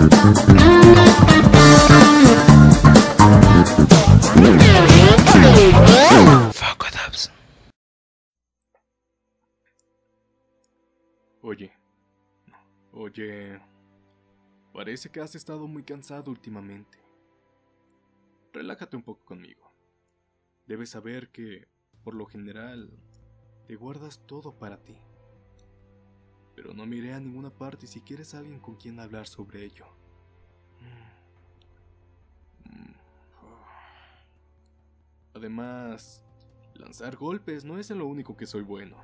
Oye, parece que has estado muy cansado últimamente. Relájate un poco conmigo. Debes saber que, por lo general, te guardas todo para ti. Pero no me iré a ninguna parte si quieres alguien con quien hablar sobre ello. Además, lanzar golpes no es en lo único que soy bueno.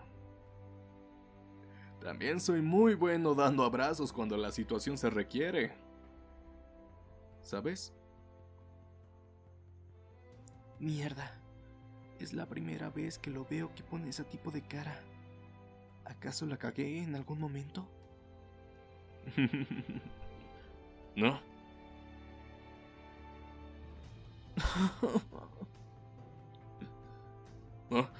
También soy muy bueno dando abrazos cuando la situación se requiere. ¿Sabes? Mierda. Es la primera vez que lo veo que pone ese tipo de cara. ¿Acaso la cagué en algún momento? ¿No? ¿No?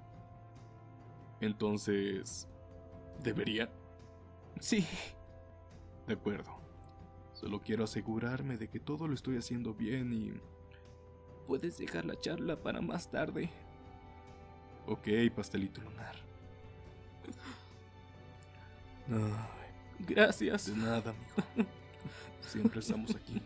Entonces, ¿debería? Sí. De acuerdo. Solo quiero asegurarme de que todo lo estoy haciendo bien y... ¿Puedes dejar la charla para más tarde? Ok, pastelito lunar. Ay, gracias. De nada, amigo. Siempre estamos aquí.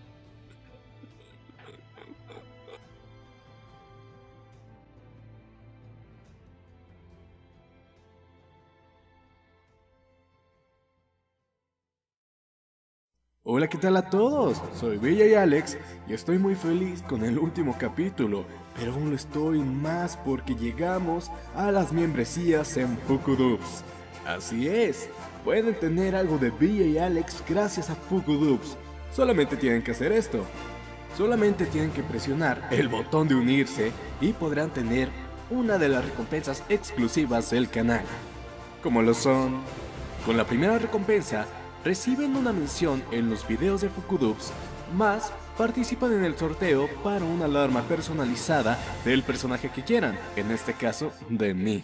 Hola, ¿qué tal a todos? Soy Bella y Alex y estoy muy feliz con el último capítulo, pero aún lo estoy más porque llegamos a las membresías en FukuDubs. Así es, pueden tener algo de Bella y Alex gracias a FukuDubs. Solamente tienen que hacer esto. Solamente tienen que presionar el botón de unirse y podrán tener una de las recompensas exclusivas del canal. Como lo son, con la primera recompensa, reciben una mención en los videos de FukuDubs, más participan en el sorteo para una alarma personalizada del personaje que quieran, en este caso de mí.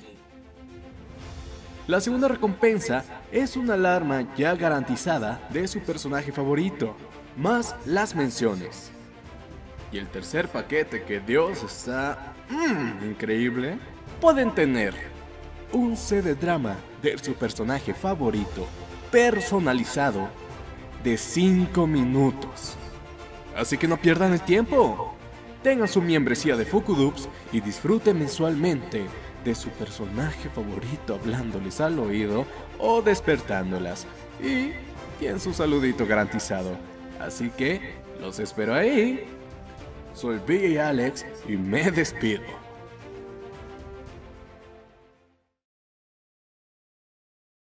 La segunda recompensa es una alarma ya garantizada de su personaje favorito, más las menciones. Y el tercer paquete, que Dios está increíble, pueden tener un CD drama de su personaje favorito, personalizado, de 5 minutos. Así que no pierdan el tiempo. Tengan su membresía de FukuDubs y disfruten mensualmente de su personaje favorito hablándoles al oído o despertándolas. Y tienen su saludito garantizado. Así que los espero ahí. Soy Big Alex y me despido.